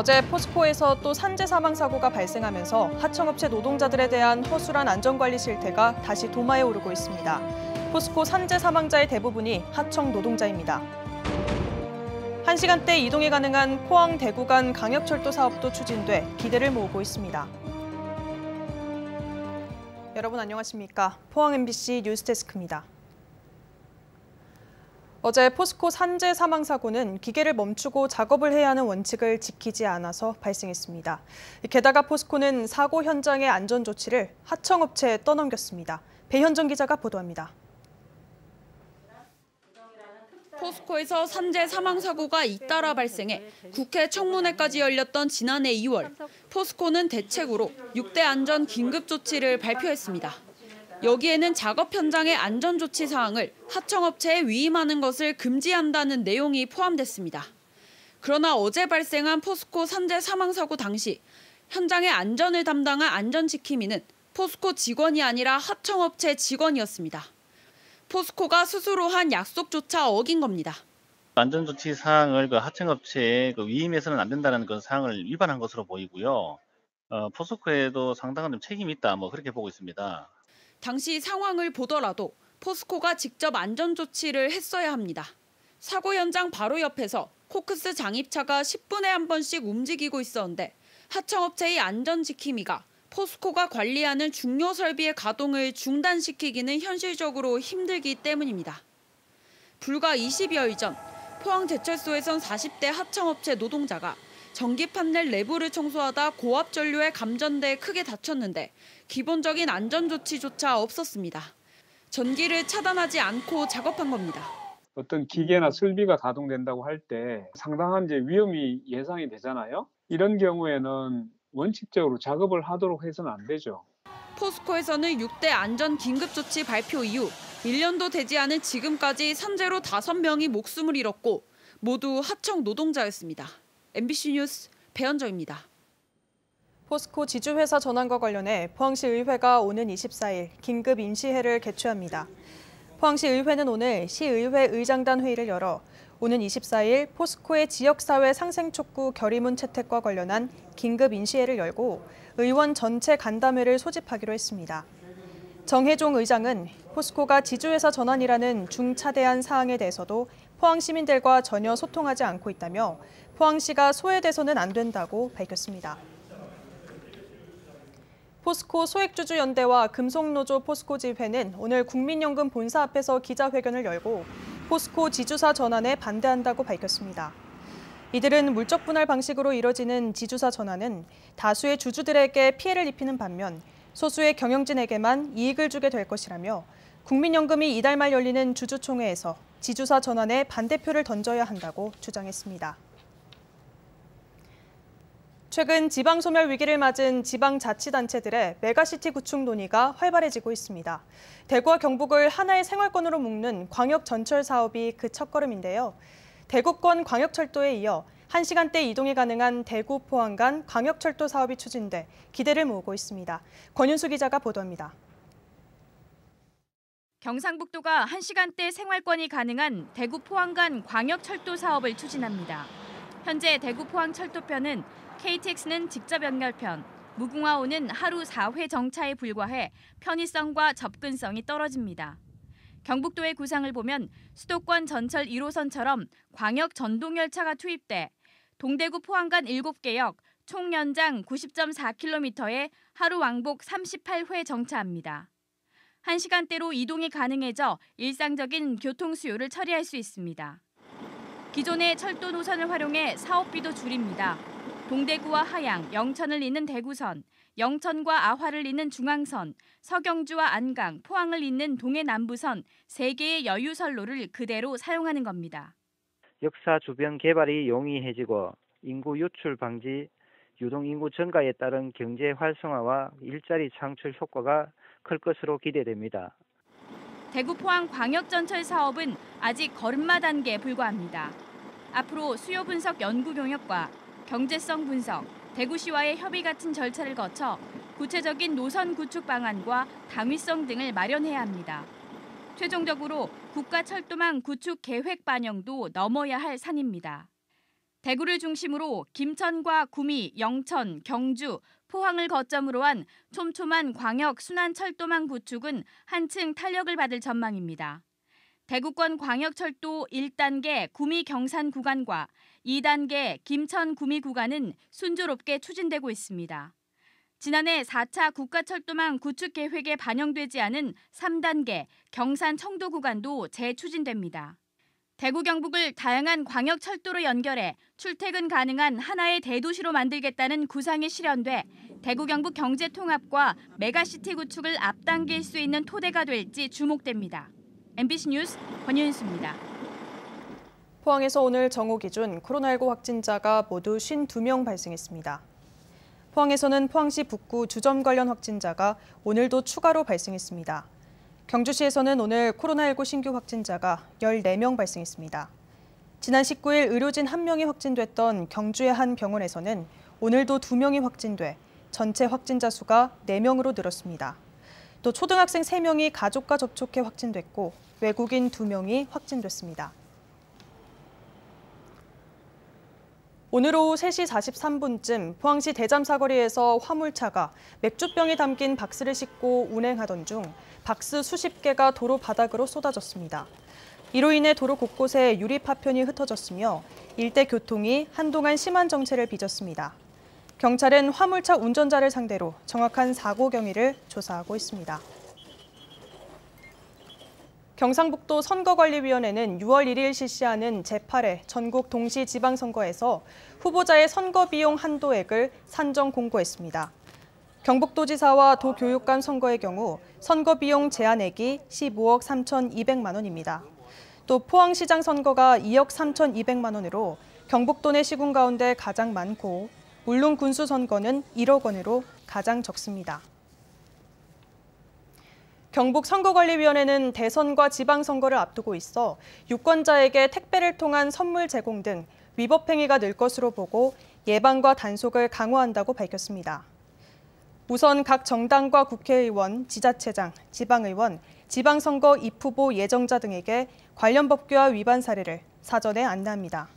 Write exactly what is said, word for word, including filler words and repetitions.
어제 포스코에서 또 산재 사망 사고가 발생하면서 하청업체 노동자들에 대한 허술한 안전관리 실태가 다시 도마에 오르고 있습니다. 포스코 산재 사망자의 대부분이 하청 노동자입니다. 한 시간대 이동이 가능한 포항 대구 간 광역철도 사업도 추진돼 기대를 모으고 있습니다. 여러분 안녕하십니까? 포항 엠비씨 뉴스데스크입니다. 어제 포스코 산재 사망 사고는 기계를 멈추고 작업을 해야 하는 원칙을 지키지 않아서 발생했습니다. 게다가 포스코는 사고 현장의 안전 조치를 하청업체에 떠넘겼습니다. 배현정 기자가 보도합니다. 포스코에서 산재 사망 사고가 잇따라 발생해 국회 청문회까지 열렸던 지난해 이월, 포스코는 대책으로 육 대 안전 긴급 조치를 발표했습니다. 여기에는 작업 현장의 안전 조치 사항을 하청업체에 위임하는 것을 금지한다는 내용이 포함됐습니다. 그러나 어제 발생한 포스코 산재 사망 사고 당시 현장의 안전을 담당한 안전지킴이는 포스코 직원이 아니라 하청업체 직원이었습니다. 포스코가 스스로 한 약속조차 어긴 겁니다. 안전조치 사항을 그 하청업체에 그 위임해서는 안 된다는 그 사항을 위반한 것으로 보이고요. 어, 포스코에도 상당한 좀 책임이 있다, 뭐 그렇게 보고 있습니다. 당시 상황을 보더라도 포스코가 직접 안전조치를 했어야 합니다. 사고 현장 바로 옆에서 코크스 장입차가 십 분에 한 번씩 움직이고 있었는데 하청업체의 안전지킴이가 포스코가 관리하는 중요 설비의 가동을 중단시키기는 현실적으로 힘들기 때문입니다. 불과 이십여일 전 포항제철소에선 사십 대 하청업체 노동자가 전기 판넬 내부를 청소하다 고압 전류에 감전돼 크게 다쳤는데 기본적인 안전 조치조차 없었습니다. 전기를 차단하지 않고 작업한 겁니다. 어떤 기계나 설비가 가동된다고 할 때 상당한 이제 위험이 예상이 되잖아요. 이런 경우에는 원칙적으로 작업을 하도록 해서는 안 되죠. 포스코에서는 육 대 안전 긴급 조치 발표 이후 일 년도 되지 않은 지금까지 산재로 다섯 명이 목숨을 잃었고 모두 하청 노동자였습니다. 엠비씨 뉴스 배현정입니다. 포스코 지주회사 전환과 관련해 포항시 의회가 오는 이십사일 긴급 임시회를 개최합니다. 포항시 의회는 오늘 시의회 의장단 회의를 열어 오는 이십사일 포스코의 지역사회 상생촉구 결의문 채택과 관련한 긴급 임시회를 열고 의원 전체 간담회를 소집하기로 했습니다. 정혜종 의장은 포스코가 지주회사 전환이라는 중차대한 사항에 대해서도 포항 시민들과 전혀 소통하지 않고 있다며 포항시가 소외돼서는 안 된다고 밝혔습니다. 포스코 소액주주연대와 금속노조 포스코지회는 오늘 국민연금 본사 앞에서 기자회견을 열고 포스코 지주사 전환에 반대한다고 밝혔습니다. 이들은 물적 분할 방식으로 이뤄지는 지주사 전환은 다수의 주주들에게 피해를 입히는 반면 소수의 경영진에게만 이익을 주게 될 것이라며 국민연금이 이달 말 열리는 주주총회에서 지주사 전환에 반대표를 던져야 한다고 주장했습니다. 최근 지방소멸 위기를 맞은 지방자치단체들의 메가시티 구축 논의가 활발해지고 있습니다. 대구와 경북을 하나의 생활권으로 묶는 광역전철 사업이 그 첫걸음인데요. 대구권 광역철도에 이어 한 시간대 이동이 가능한 대구 포항 간 광역철도 사업이 추진돼 기대를 모으고 있습니다. 권윤수 기자가 보도합니다. 경상북도가 한 시간대 생활권이 가능한 대구 포항 간 광역철도 사업을 추진합니다. 현재 대구 포항 철도편은 케이티엑스는 직접 연결편, 무궁화호는 하루 사 회 정차에 불과해 편의성과 접근성이 떨어집니다. 경북도의 구상을 보면 수도권 전철 일 호선처럼 광역 전동열차가 투입돼 동대구 포항 간 일곱 개 역, 총 연장 구십 점 사 킬로미터에 하루 왕복 삼십팔 회 정차합니다. 한 시간대로 이동이 가능해져 일상적인 교통 수요를 처리할 수 있습니다. 기존의 철도 노선을 활용해 사업비도 줄입니다. 동대구와 하양, 영천을 잇는 대구선, 영천과 아화를 잇는 중앙선, 서경주와 안강, 포항을 잇는 동해남부선 세 개의 여유선로를 그대로 사용하는 겁니다. 역사 주변 개발이 용이해지고 인구 유출 방지, 유동인구 증가에 따른 경제 활성화와 일자리 창출 효과가 클 것으로 기대됩니다. 대구 포항 광역전철 사업은 아직 걸음마 단계에 불과합니다. 앞으로 수요 분석 연구 용역과 경제성 분석, 대구시와의 협의 같은 절차를 거쳐 구체적인 노선 구축 방안과 당위성 등을 마련해야 합니다. 최종적으로 국가철도망 구축 계획 반영도 넘어야 할 산입니다. 대구를 중심으로 김천과 구미, 영천, 경주, 포항을 거점으로 한 촘촘한 광역 순환철도망 구축은 한층 탄력을 받을 전망입니다. 대구권 광역철도 일 단계 구미 경산 구간과 이 단계 김천 구미 구간은 순조롭게 추진되고 있습니다. 지난해 사 차 국가철도망 구축 계획에 반영되지 않은 삼 단계 경산 청도 구간도 재추진됩니다. 대구 경북을 다양한 광역철도로 연결해 출퇴근 가능한 하나의 대도시로 만들겠다는 구상이 실현돼 대구 경북 경제통합과 메가시티 구축을 앞당길 수 있는 토대가 될지 주목됩니다. 엠비씨 뉴스 권윤수입니다. 포항에서 오늘 정오 기준 코로나십구 확진자가 모두 오십이 명 발생했습니다. 포항에서는 포항시 북구 주점 관련 확진자가 오늘도 추가로 발생했습니다. 경주시에서는 오늘 코로나십구 신규 확진자가 열네 명 발생했습니다. 지난 십구 일 의료진 한 명이 확진됐던 경주의 한 병원에서는 오늘도 두 명이 확진돼 전체 확진자 수가 네 명으로 늘었습니다. 또 초등학생 세 명이 가족과 접촉해 확진됐고 외국인 두 명이 확진됐습니다. 오늘 오후 세 시 사십삼 분쯤 포항시 대잠 사거리에서 화물차가 맥주병에 담긴 박스를 싣고 운행하던 중 박스 수십 개가 도로 바닥으로 쏟아졌습니다. 이로 인해 도로 곳곳에 유리 파편이 흩어졌으며 일대 교통이 한동안 심한 정체를 빚었습니다. 경찰은 화물차 운전자를 상대로 정확한 사고 경위를 조사하고 있습니다. 경상북도 선거관리위원회는 유월 일일 실시하는 제팔 회 전국 동시지방선거에서 후보자의 선거비용 한도액을 산정 공고했습니다. 경북도지사와 도교육감 선거의 경우 선거비용 제한액이 십오억 삼천이백만 원입니다. 또 포항시장 선거가 이억 삼천이백만 원으로 경북도 내 시군 가운데 가장 많고 울릉 군수 선거는 일억 원으로 가장 적습니다. 경북선거관리위원회는 대선과 지방선거를 앞두고 있어 유권자에게 택배를 통한 선물 제공 등 위법 행위가 늘 것으로 보고 예방과 단속을 강화한다고 밝혔습니다. 우선 각 정당과 국회의원, 지자체장, 지방의원, 지방선거 입후보 예정자 등에게 관련 법규와 위반 사례를 사전에 안내합니다.